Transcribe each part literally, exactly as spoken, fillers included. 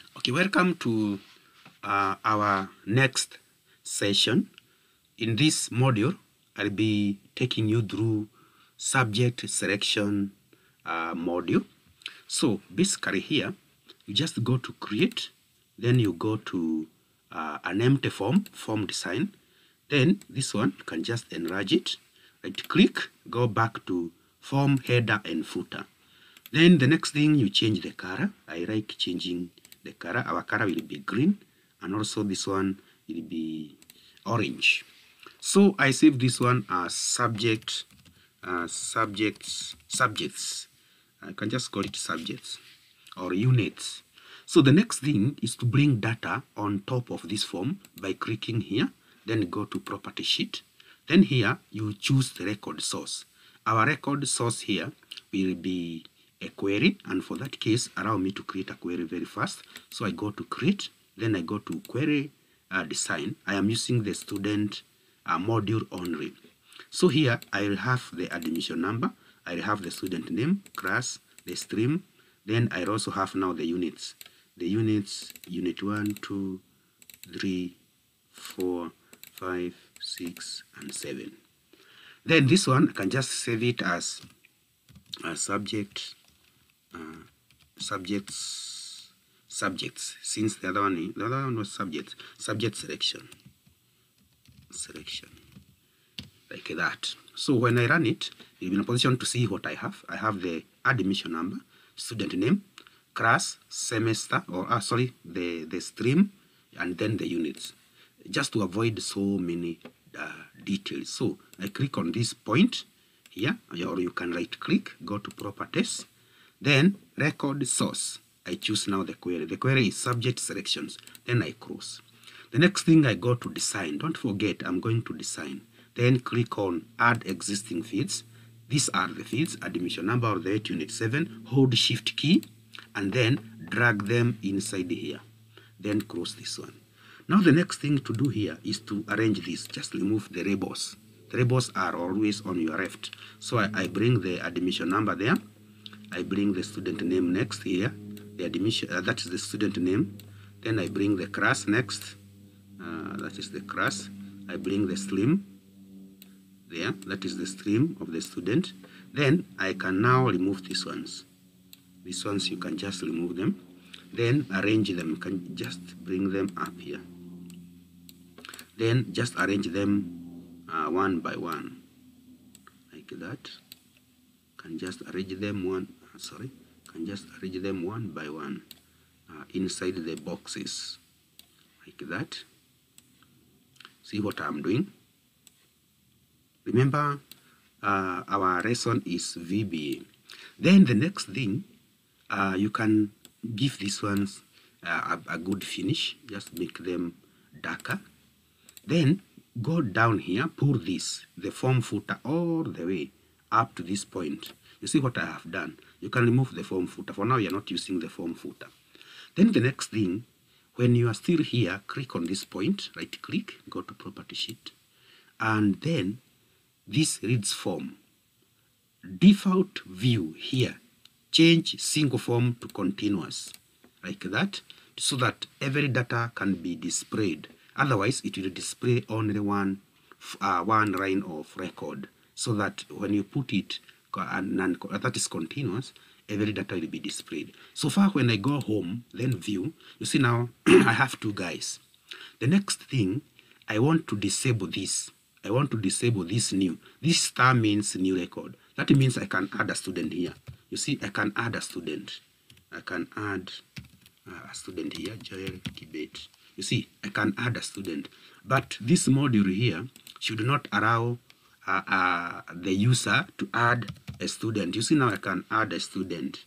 Okay, welcome to uh, our next session. In this module, I'll be taking you through subject selection uh, module. So basically here, you just go to create, then you go to uh, an empty form, form design. Then this one, you can just enlarge it, right click, go back to form header and footer. Then the next thing, you change the color. I like changing the color. Our color will be green, and also this one will be orange. So I save this one as subject, uh, subjects, subjects. I can just call it subjects or units. So the next thing is to bring data on top of this form by clicking here, then go to property sheet. Then here you choose the record source. Our record source here will be a query, and for that case, allow me to create a query very fast. So I go to create, then I go to query uh, design. I am using the student uh, module only. So here I will have the admission number, I will have the student name, class, the stream, then I also have now the units. The units, unit one, two, three, four, five, six, and seven. Then this one, I can just save it as a subject, uh, subjects, subjects, since the other one, the other one was subject, subject selection, selection, like that. So when I run it, you'll be in a position to see what I have. I have the admission number, student name, class, semester, or uh, sorry, the, the stream, and then the units, just to avoid so many uh, details. So I click on this point here, or you can right click, go to properties, then record source. I choose now the query. The query is subject selections, then I cross. The next thing, I go to design. Don't forget, I'm going to design. Then click on add existing fields. These are the fields, admission number of the eight unit seven, hold shift key, and then drag them inside here. Then cross this one. Now the next thing to do here is to arrange this. Just remove the labels. The labels are always on your left. So I, I bring the admission number there. I bring the student name next here. The admission, uh, that is the student name. Then I bring the class next. Uh, that is the class. I bring the stream there. That is the stream of the student. Then I can now remove these ones. These ones you can just remove them. Then arrange them. You can just bring them up here. Then just arrange them uh, one by one, like that. Can just arrange them one. Uh, sorry, can just arrange them one by one uh, inside the boxes, like that. See what I'm doing? Remember, uh, our lesson is V B A. Then the next thing, uh, you can give these ones uh, a, a good finish. Just make them darker. Then go down here, pull this, the form footer, all the way up to this point. You see what I have done? You can remove the form footer. For now, you're not using the form footer. Then the next thing, when you are still here, click on this point, right click, go to property sheet, and then this reads form. Default view here, change single form to continuous, like that, so that every data can be displayed. Otherwise, it will display only one, uh, one line of record, so that when you put it, and, and that is continuous, every data will be displayed. So far, when I go home, then view, you see now, I have two guys. The next thing, I want to disable this. I want to disable this new. This star means new record. That means I can add a student here. You see, I can add a student. I can add uh, a student here, Joel Kibet. You see, I can add a student. But this module here should not allow uh, uh, the user to add a student. You see, now I can add a student.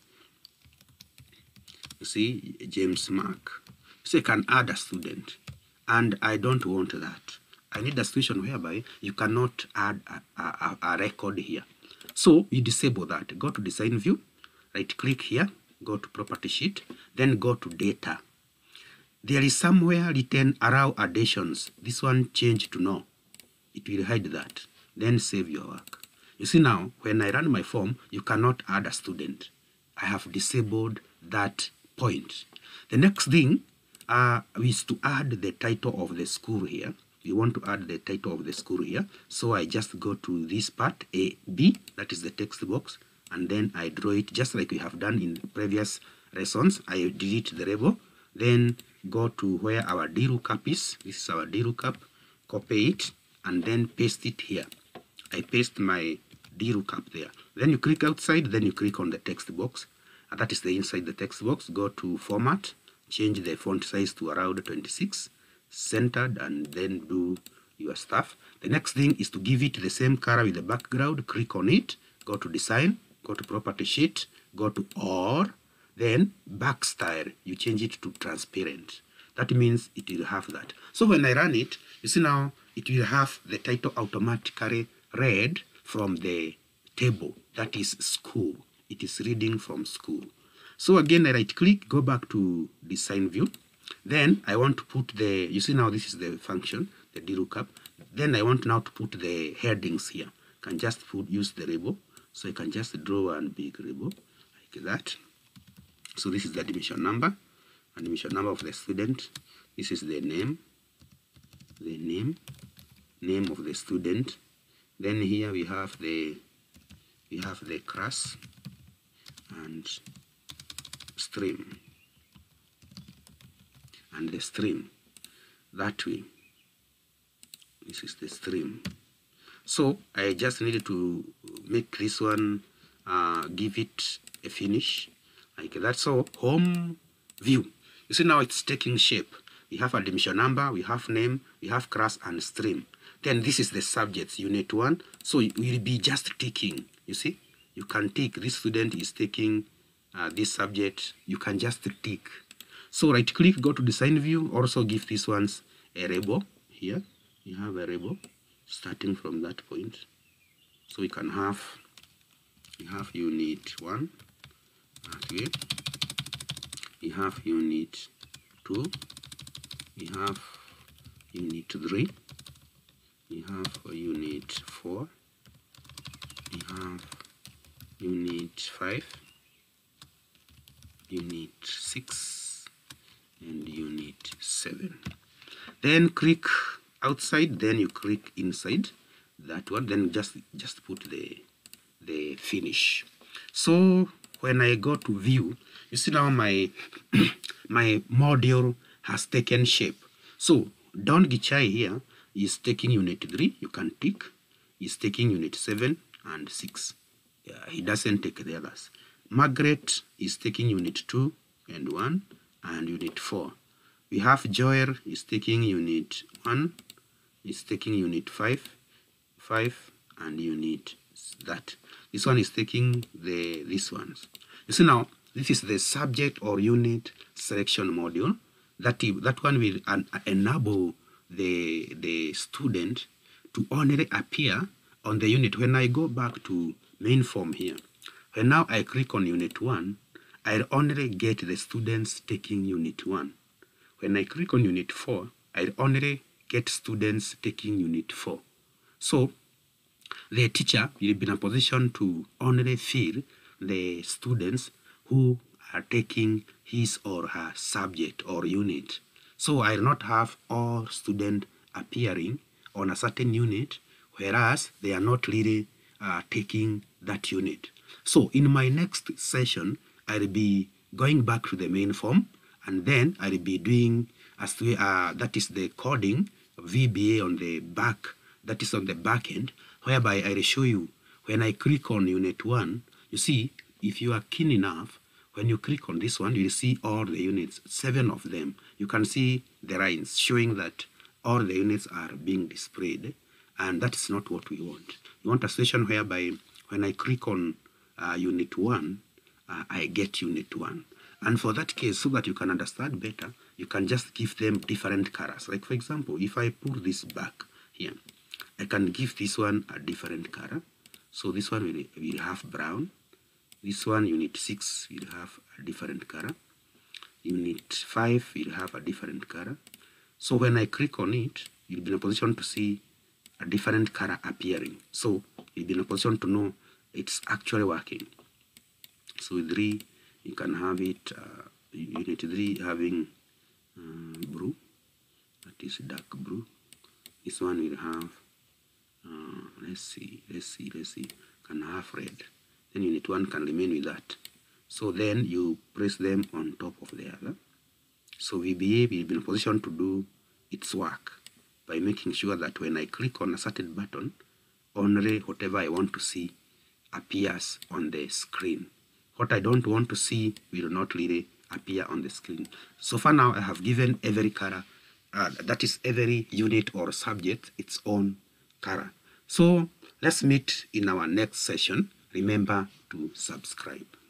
You see, James Mark. You see, I can add a student. And I don't want that. I need a situation whereby you cannot add a, a, a record here. So you disable that. Go to design view, right click here, go to property sheet, then go to data. There is somewhere written allow additions. This one change to no. It will hide that. Then save your work. You see now, when I run my form, you cannot add a student. I have disabled that point. The next thing uh, is to add the title of the school here. We want to add the title of the school here. So I just go to this part, A, B, that is the text box, and then I draw it just like we have done in previous lessons. I delete the label, then go to where our D lookup is. This is our D lookup, copy it, and then paste it here. I paste my D lookup there. Then you click outside, then you click on the text box. And that is the inside the text box. Go to format, change the font size to around twenty-six, centered, and then do your stuff. The next thing is to give it the same color with the background. Click on it, go to design, go to property sheet, go to all, then back style, you change it to transparent. That means it will have that. So when I run it, you see now it will have the title automatically read from the table, that is school. It is reading from school. So again, I right click, go back to design view. Then I want to put the, you see now this is the function, the D lookup. Then I want now to put the headings here. I can just put, use the label. So I can just draw one big label like that. So this is the admission number, admission number of the student. This is the name, the name, name of the student. Then here we have the, we have the class and stream, and the stream that way. This is the stream. So I just needed to make this one, uh, give it a finish like that. So home view, you see now it's taking shape. We have admission number, we have name, we have class and stream. Then this is the subjects, unit one. So it will be just ticking. You see, you can tick. This student is taking uh, this subject. You can just tick. So right click, go to design view. Also give this ones a label here. You have a label starting from that point. So we can have, we have unit one. Okay. We have unit two. We have unit three. We have a unit four. We have unit five, unit six, and unit seven. Then click outside, then you click inside that one, then just just put the the finish. So when I go to view, you see now my my module has taken shape. So Don Gichai here is taking unit three, you can tick. He's taking unit seven and six. Uh, he doesn't take the others. Margaret is taking unit two and one and unit four. We have Joel is taking unit one, is taking unit five, five and unit that. This one is taking the this ones. You see now, this is the subject or unit selection module. That, that one will en enable the, the student to only appear on the unit. When I go back to main form here, when now I click on unit one, I'll only get the students taking unit one. When I click on unit four, I'll only get students taking unit four. So the teacher will be in a position to only fill the students who are taking his or her subject or unit. So I'll not have all students appearing on a certain unit, whereas they are not really uh, taking that unit. So in my next session, I'll be going back to the main form, and then I'll be doing as to, uh, that is the coding V B A on the back, that is on the back end, whereby I'll show you when I click on unit one, you see, if you are keen enough, when you click on this one, you'll see all the units, seven of them. You can see the lines showing that all the units are being displayed, and that is not what we want. We want a session whereby when I click on uh, unit one, uh, I get unit one. And for that case, so that you can understand better, you can just give them different colors. Like for example, if I pull this back here, I can give this one a different color. So this one will, will have brown. This one, unit six, will have a different color. Unit five will have a different color. So when I click on it, you'll be in a position to see a different color appearing. So you'll be in a position to know it's actually working. So with three, you can have it, uh, unit three having uh, blue, that is dark blue. This one will have, uh, let's see, let's see, let's see, can have red. Then unit one can remain with that. So then you press them on top of the other. So V B A will be in a position to do its work by making sure that when I click on a certain button, only whatever I want to see appears on the screen. What I don't want to see will not really appear on the screen. So far now I have given every color, uh, that is every unit or subject, its own color. So let's meet in our next session. Remember to subscribe.